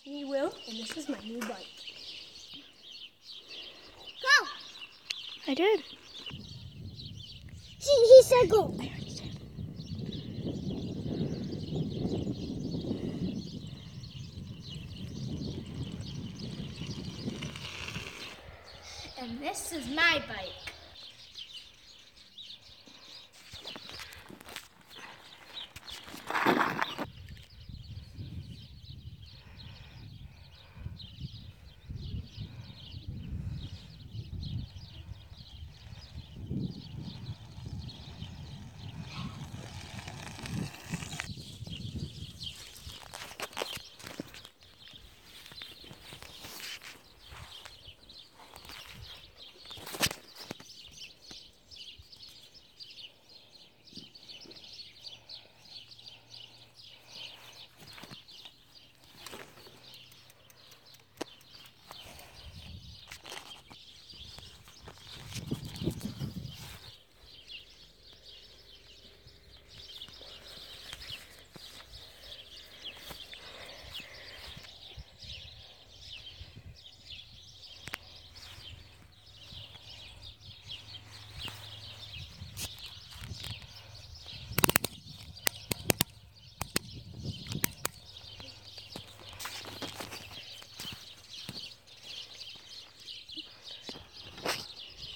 Me, Will, and this is my new bike. Go! I did. He said go. I already said. And this is my bike.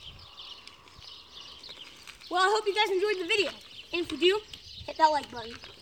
Well, I hope you guys enjoyed the video. And if you do, hit that like button.